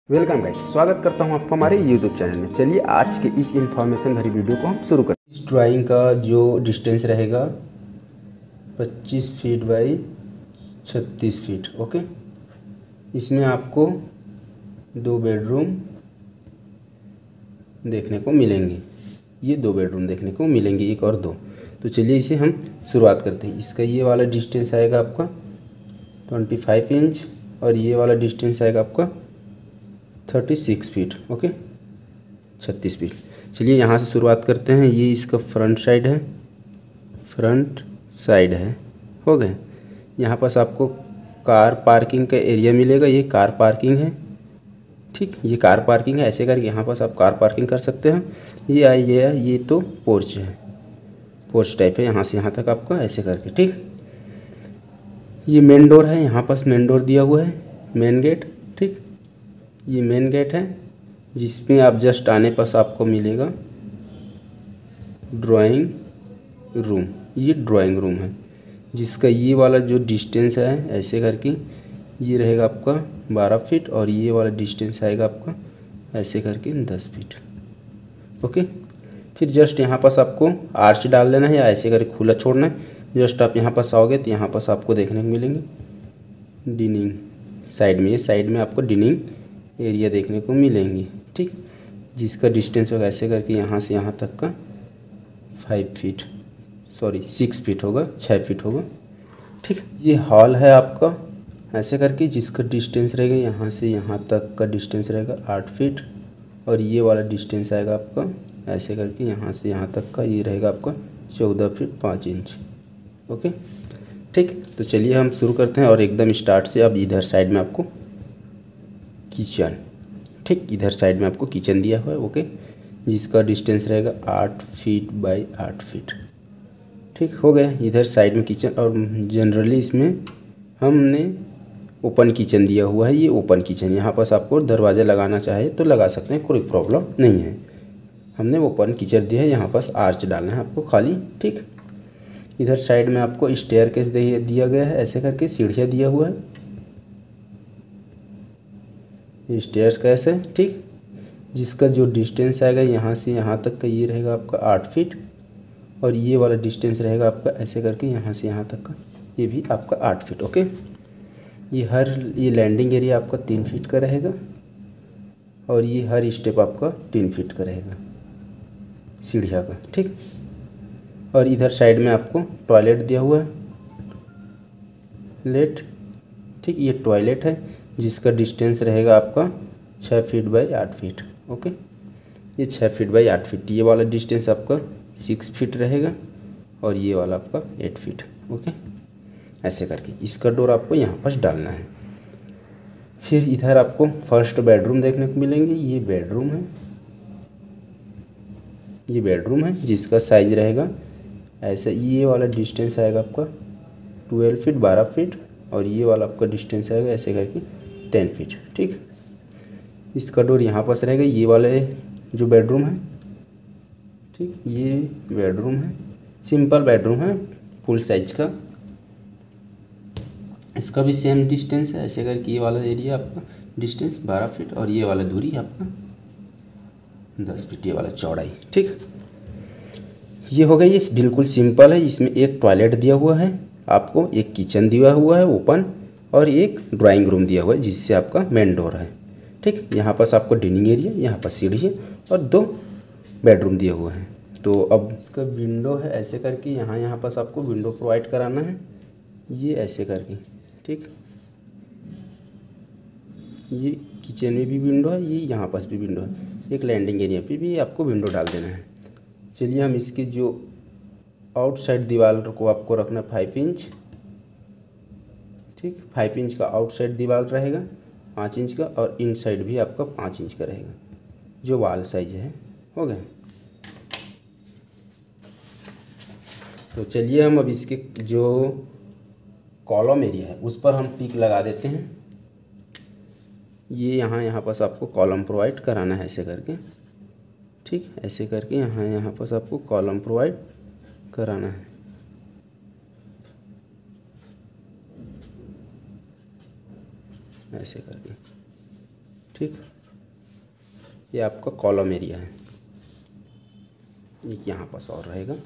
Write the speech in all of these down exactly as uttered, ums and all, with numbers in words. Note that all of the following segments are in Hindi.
वेलकम गाइस, स्वागत करता हूं आपको हमारे यूट्यूब चैनल में। चलिए आज के इस इंफॉर्मेशन भरी वीडियो को हम शुरू करते हैं। इस ड्राइंग का जो डिस्टेंस रहेगा पच्चीस फीट बाई छत्तीस फीट। ओके, इसमें आपको दो बेडरूम देखने को मिलेंगे। ये दो बेडरूम देखने को मिलेंगे, एक और दो। तो चलिए इसे हम शुरुआत करते हैं। इसका ये वाला डिस्टेंस आएगा आपका पच्चीस इंच और ये वाला डिस्टेंस आएगा आपका छत्तीस फीट। ओके, छत्तीस फीट। चलिए यहाँ से शुरुआत करते हैं। ये इसका फ्रंट साइड है, फ्रंट साइड है। हो गए। यहाँ पास आपको कार पार्किंग का एरिया मिलेगा। ये कार पार्किंग है, ठीक, ये कार पार्किंग है। ऐसे करके यहाँ पास आप कार पार्किंग कर सकते हैं। ये आई ये ये तो पोर्च है, पोर्च टाइप है। यहाँ से यहाँ तक आपका ऐसे करके, ठीक। ये मेन डोर है, यहाँ पास मेन डोर दिया हुआ है, मेन गेट, ठीक। ये मेन गेट है जिसमें आप जस्ट आने पास आपको मिलेगा ड्राइंग रूम। ये ड्राइंग रूम है जिसका ये वाला जो डिस्टेंस है ऐसे करके ये रहेगा आपका बारह फीट और ये वाला डिस्टेंस आएगा आपका ऐसे करके दस फीट। ओके, फिर जस्ट यहाँ पास आपको आर्च डाल देना है या ऐसे करके खुला छोड़ना है। जस्ट आप यहाँ पास आओगे तो यहाँ पास आपको देखने को मिलेंगे डिनिंग साइड में। ये साइड में आपको डिनिंग एरिया देखने को मिलेंगी, ठीक, जिसका डिस्टेंस होगा ऐसे करके यहाँ से यहाँ तक का five feet sorry six feet होगा, छः फीट होगा, ठीक। ये हॉल है आपका ऐसे करके जिसका डिस्टेंस रहेगा यहाँ से यहाँ तक का डिस्टेंस रहेगा आठ फीट और ये वाला डिस्टेंस आएगा आपका ऐसे करके यहाँ से यहाँ तक का ये रहेगा आपका चौदह फीट पाँच इंच। ओके, ठीक। तो चलिए हम शुरू करते हैं और एकदम स्टार्ट से। अब इधर साइड में आपको किचन, ठीक, इधर साइड में आपको किचन दिया हुआ है। ओके, जिसका डिस्टेंस रहेगा आठ फीट बाई आठ फीट, ठीक। हो गया इधर साइड में किचन। और जनरली इसमें हमने ओपन किचन दिया हुआ है। ये ओपन किचन, यहाँ पास आपको दरवाज़ा लगाना चाहे तो लगा सकते हैं, कोई प्रॉब्लम नहीं है। हमने ओपन किचन दिया है, यहाँ पास आर्च डालना है आपको खाली, ठीक। इधर साइड में आपको स्टेयरकेस दिया गया है ऐसे करके, सीढ़ियाँ दिया हुआ है, स्टेयर्स कैसे, ठीक, जिसका जो डिस्टेंस आएगा यहाँ से यहाँ तक का ये रहेगा आपका आठ फीट और ये वाला डिस्टेंस रहेगा आपका ऐसे करके यहाँ से यहाँ तक का ये भी आपका आठ फीट। ओके, ये हर ये लैंडिंग एरिया आपका तीन फीट का रहेगा और ये हर स्टेप आपका तीन फीट का रहेगा सीढ़िया का, ठीक। और इधर साइड में आपको टॉयलेट दिया हुआ है, लेट, ठीक, ये टॉयलेट है जिसका डिस्टेंस रहेगा आपका छः फीट बाई आठ फीट। ओके, ये छः फीट बाई आठ फीट। ये वाला डिस्टेंस आपका सिक्स फीट रहेगा और ये वाला आपका एट फीट। ओके, ऐसे करके इसका डोर आपको यहाँ पर डालना है। फिर इधर आपको फर्स्ट बेडरूम देखने को मिलेंगे। ये बेडरूम है, ये बेडरूम है जिसका साइज रहेगा ऐसा। ये वाला डिस्टेंस आएगा आपका ट्वेल्व फीट बारह फीट और ये वाला आपका डिस्टेंस आएगा ऐसे करके टेन फीट, ठीक। इसका डोर यहाँ पास रहेगा। ये वाले जो बेडरूम है, ठीक, ये बेडरूम है, सिंपल बेडरूम है फुल साइज का। इसका भी सेम डिस्टेंस है ऐसे करके। ये वाला एरिया आपका डिस्टेंस बारह फीट और ये वाला दूरी आपका दस फीट, ये वाला चौड़ाई, ठीक। ये हो गया, ये बिल्कुल सिंपल है। इसमें एक टॉयलेट दिया हुआ है आपको, एक किचन दिया हुआ है ओपन और एक ड्राइंग रूम दिया हुआ है जिससे आपका मेन डोर है, ठीक। यहाँ पास आपको डिनिंग एरिया, यहाँ पास सीढ़ी है और दो बेडरूम दिया हुआ है। तो अब इसका विंडो है ऐसे करके, यहाँ यहाँ पास आपको विंडो प्रोवाइड कराना है ये ऐसे करके, ठीक। ये किचन में भी विंडो है, ये यहाँ पास भी विंडो है। एक लैंडिंग एरिया पे भी आपको विंडो डाल देना है। चलिए हम इसकी जो आउटसाइड दीवार को आपको रखना फाइव इंच, ठीक, फाइव इंच का आउटसाइड दीवार रहेगा, पाँच इंच का, और इनसाइड भी आपका पाँच इंच का रहेगा जो वॉल साइज है। हो गया। तो चलिए हम अब इसके जो कॉलम एरिया है उस पर हम टिक लगा देते हैं। ये यहाँ यहाँ पास आपको कॉलम प्रोवाइड कराना है ऐसे करके, ठीक, ऐसे करके यहाँ यहाँ पास आपको कॉलम प्रोवाइड कराना है ऐसे करके, ठीक। ये आपका कॉलम एरिया है, एक यहाँ पास और रहेगा।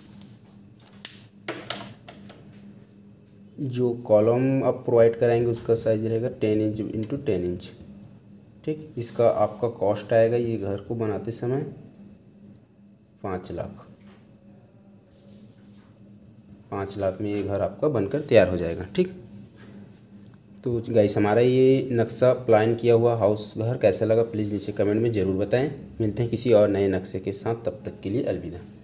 जो कॉलम आप प्रोवाइड कराएंगे उसका साइज रहेगा ten inch into ten inch. ठीक, इसका आपका कॉस्ट आएगा ये घर को बनाते समय पाँच लाख। पाँच लाख में ये घर आपका बनकर तैयार हो जाएगा। ठीक, तो गाइस हमारा ये नक्शा प्लान किया हुआ हाउस घर कैसा लगा प्लीज़ नीचे कमेंट में ज़रूर बताएं। मिलते हैं किसी और नए नक्शे के साथ, तब तक के लिए अलविदा।